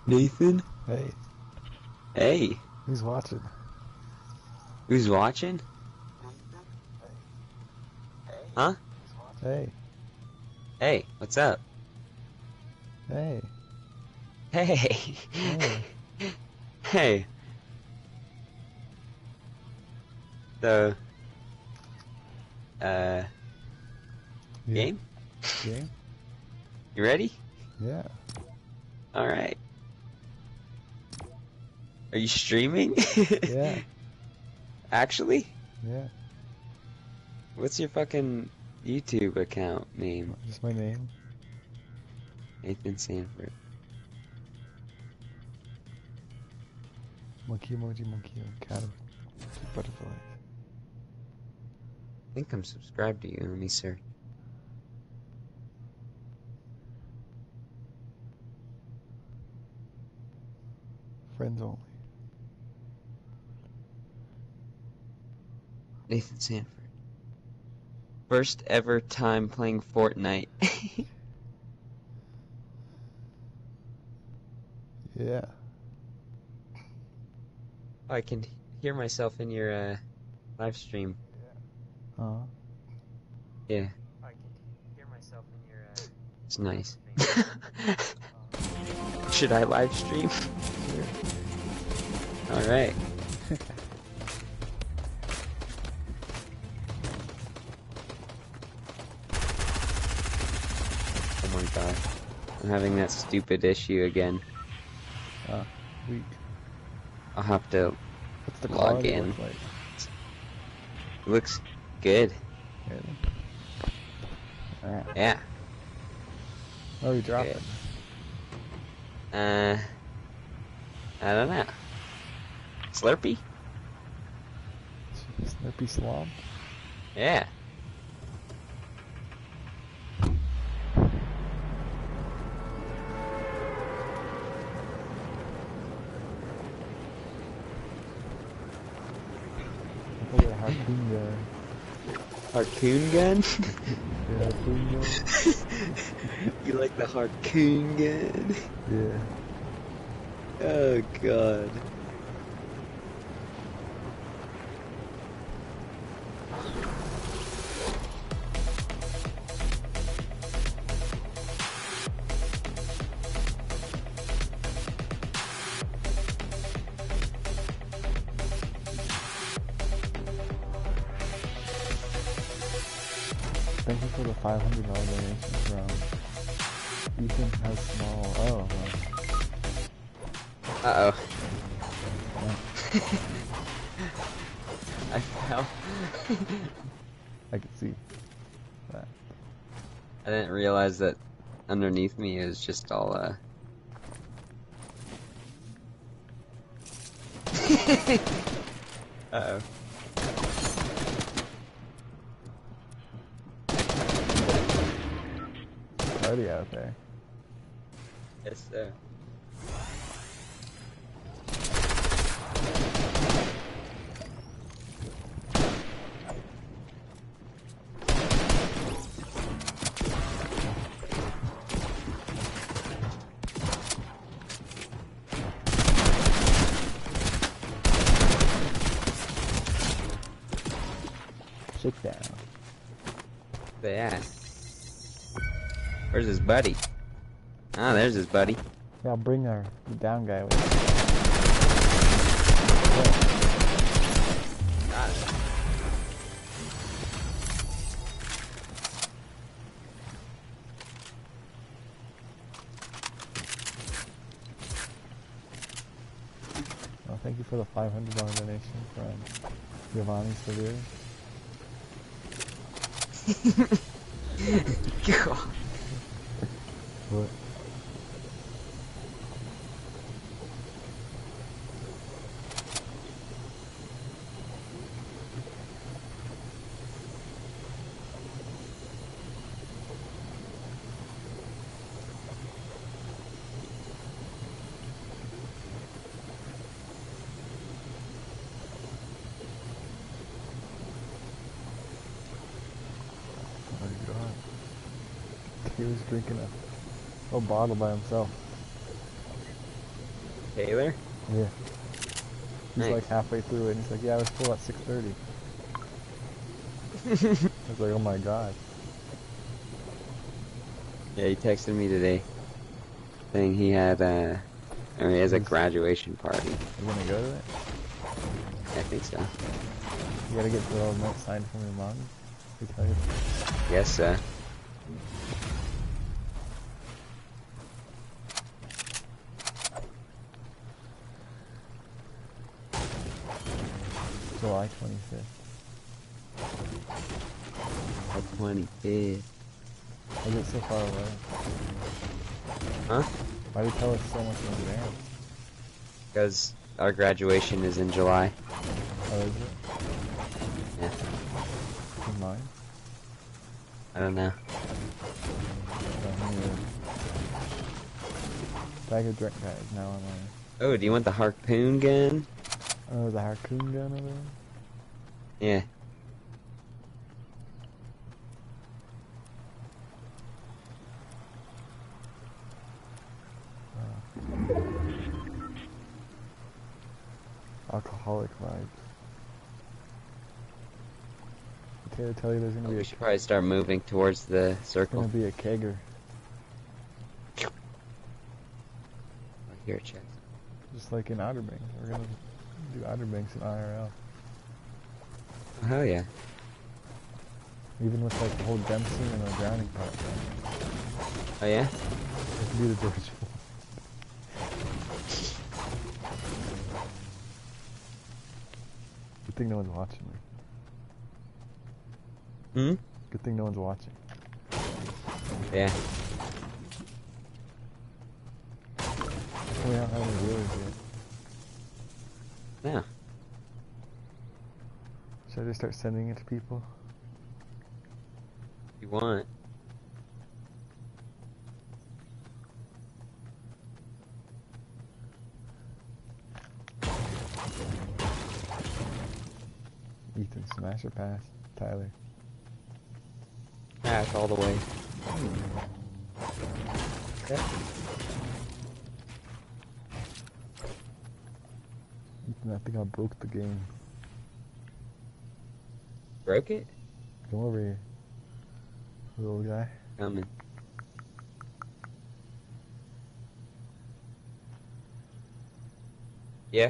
Nathan? Hey, Hey, who's watching? who's watching? Huh? Hey, Hey, what's up? hey, Hey, hey. hey. So, uh, Yeah. game? Game? You ready? Yeah. Alright. Are you streaming? Yeah. Actually? Yeah. What's your fucking YouTube account name? Just my name. Nathan Sanford. Monkey emoji, monkey, cat of two butterflies. I think I'm subscribed to you. Let me search. Friends only. Nathan Sanford. First ever time playing Fortnite. Yeah. I can hear myself in your live stream. Huh? Yeah. I can hear myself in your it's nice. Should I live stream? Sure. Alright. Oh my god. I'm having that stupid issue again. Weak. I'll have to What's the log quality in. look like? It looks good. Really? Alright. Yeah. Oh, you dropped it. I don't know. Slurpee? Slurpee slob? Yeah. I call it a harpoon gun. Harpoon gun? Yeah, harpoon gun. You like the harpoon gun? Yeah. Oh god. Thank you for the $500 donation from Ethan has small. Oh, Uh-oh. yeah. I fell. I can see that. I didn't realize that underneath me is just all, Uh-oh. Party out there. Yes, sir. Shake down. Yeah. Where's his buddy? Ah, there's his buddy. Yeah, I'll bring our down guy with us. Got it. Well, thank you for the $500 donation from Giovanni Severe. God. What? Oh my god. He was drinking a whole bottle by himself. Taylor? Yeah. He's Nice. like halfway through it, and he's like, yeah, I was full at 6:30. I was like, oh my god. Yeah, he texted me today saying he had or he has a graduation party. You gonna go to it? I think so. You gotta get the little note signed from your mom. They tell you. Yes, sir. July 25th. The 25th. Why is it so far away? Huh? Why do you tell us so much in advance? Because our graduation is in July. Oh, is it? Yeah. In mine? I don't know. Bag of drink bags now online. Oh, do you want the harpoon gun? Oh, the harpoon gun over there? Yeah. Alcoholic vibes. Okay, I tell you there's gonna be We a should probably start moving towards the circle. gonna be a kegger. Here, check. Just like in Outer Banks. We're gonna do Outer Banks in IRL. Oh, hell yeah. Even with like the whole gem scene and the drowning part. Oh, yeah? We can do the George Floyd. Good thing no one's watching me. Hmm? Good thing no one's watching. Yeah. We don't have any viewers yet. Yeah. Should I just start sending it to people? If you want. Ethan, smash or pass? Tyler. Pass all the way. Okay. Ethan, I think I broke the game. Broke it? Come over here, little guy. Coming. Yeah?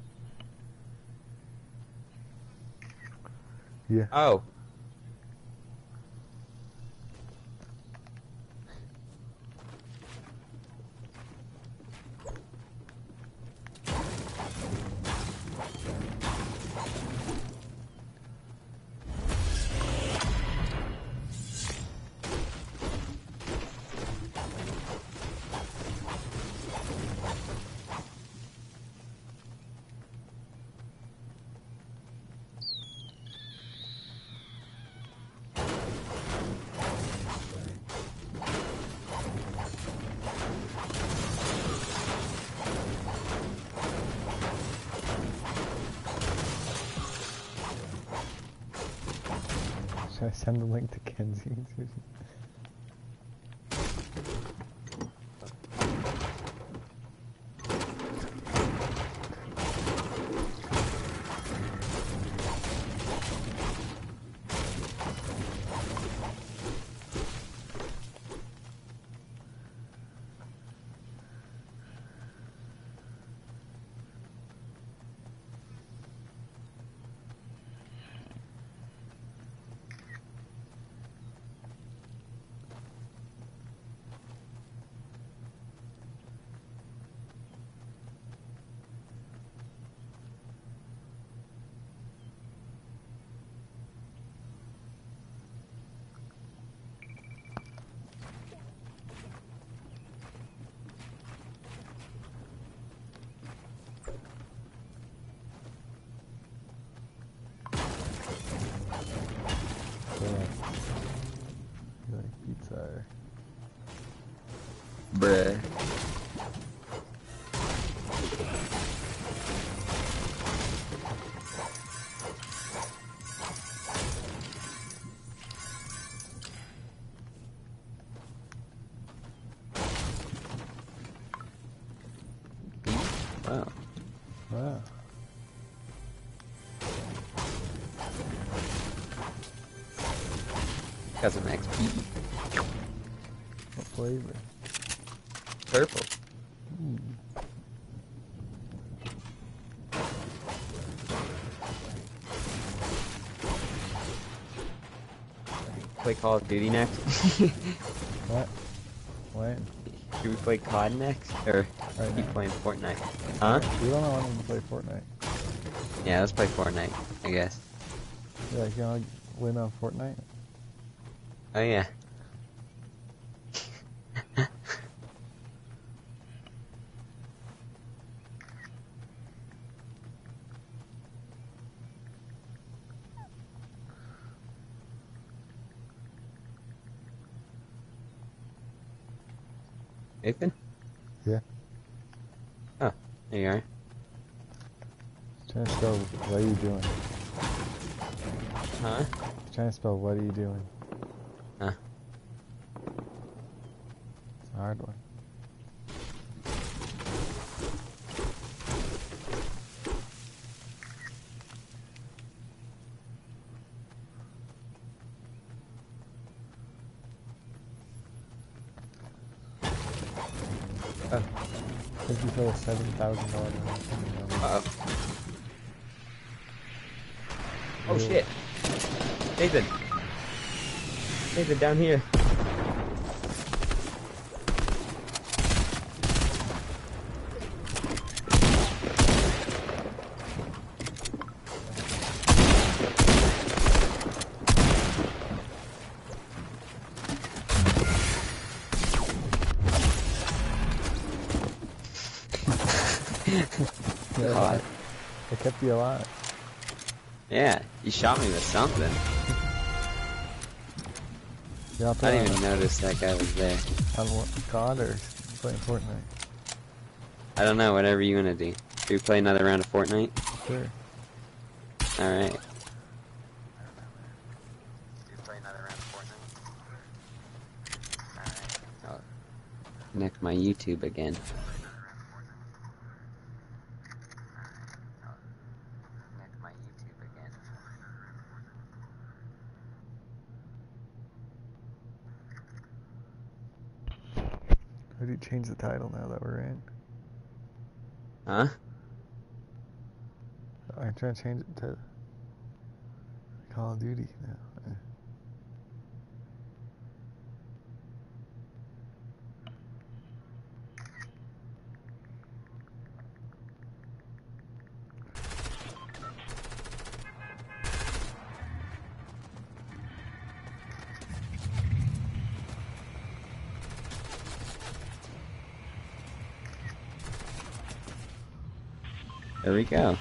Yeah. Oh. Should I send the link to Kenzie? Wow. Wow. Got some XP. What flavor? Purple. Ooh. Play Call of Duty next? What? When? Should we play COD next? Or Right keep now. playing Fortnite? Huh? You don't want to play Fortnite. Yeah, let's play Fortnite, I guess. Yeah, you want to win on Fortnite? Oh yeah. Nathan? Yeah. Oh, there you are. Trying to spell what are you doing? Huh? Trying to spell what are you doing? Huh. It's a hard one. Oh. Thank you for the $7,000 donation. Uh-oh. Oh shit. Nathan. Nathan, down here. God. I kept you alive. Yeah, you shot me with something. Yeah, I didn't even notice that guy was there. On what, COD or playing Fortnite? I don't know, whatever you wanna do. Should we play another round of Fortnite? Sure. Alright. I'll connect my YouTube again. How do you change the title now that we're in? Huh? I'm trying to change it to Call of Duty now. There we go.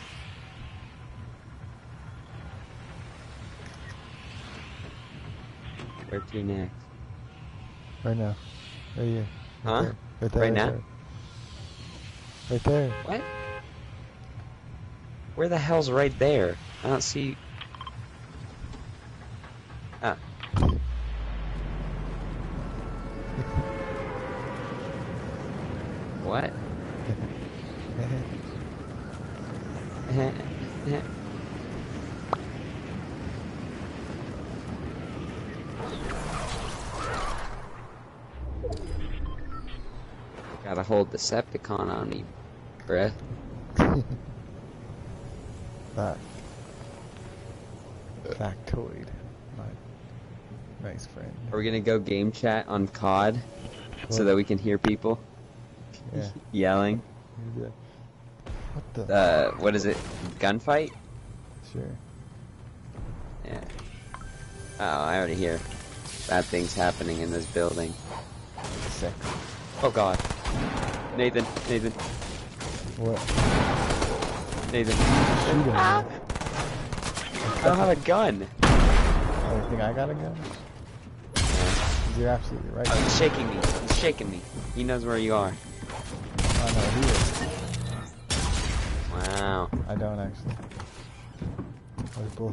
Where to next? Right now. Right here. Huh? There. Right there. Right now? There. Right there. What? Where the hell's right there? I don't see... Ah. What? Got a whole Decepticon on me, bruh. Factoid. My nice friend. Are we gonna go game chat on COD so that we can hear people Yeah. yelling? What the? What is it? Gunfight? Sure. Yeah. Oh, I already hear bad things happening in this building. Sick. Oh god. Nathan, Nathan, What? Nathan. Shoot him. Ah! I don't have a gun. Oh, you think I got a gun? Yeah. You're absolutely right. Oh, he's shaking me. He's shaking me. He knows where you are. Oh no, he is. Wow. I don't actually. We're both.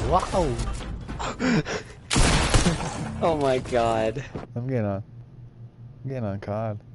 Wow! Oh my god. I'm getting on COD.